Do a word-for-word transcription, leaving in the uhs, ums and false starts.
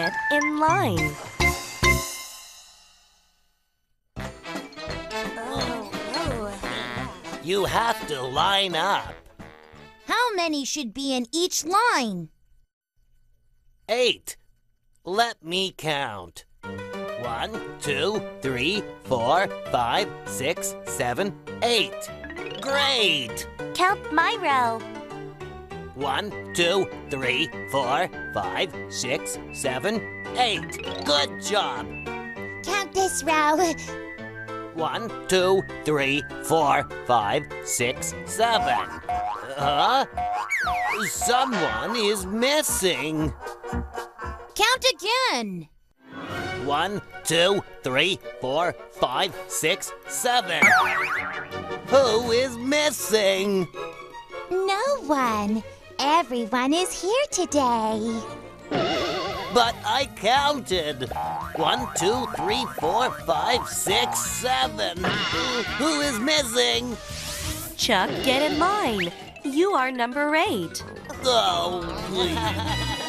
Get in line. You have to line up. How many should be in each line? Eight. Let me count. One, two, three, four, five, six, seven, eight. Great! Count my row. One, two, three, four, five, six, seven, eight. Good job! Count this row. One, two, three, four, five, six, seven. Huh? Someone is missing. Count again. One, two, three, four, five, six, seven. Who is missing? No one. Everyone is here today. But I counted. One, two, three, four, five, six, seven. Who is missing? Chuck, get in line. You are number eight. Oh, please.